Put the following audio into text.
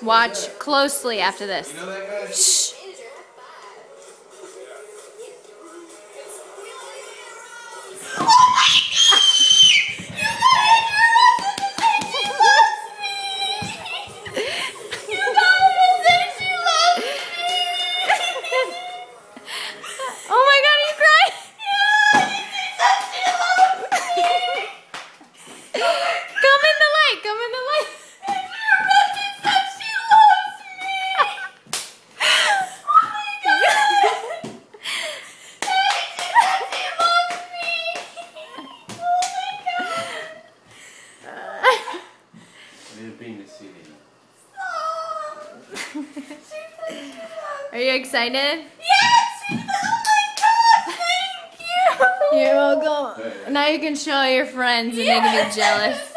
Watch closely after this. You know that guy? Shh. Oh my God, are you crying? Come in the light, come in the light. Are you excited? Yes! Oh my God! Thank you! You're welcome. Now you can show your friends and they can be jealous.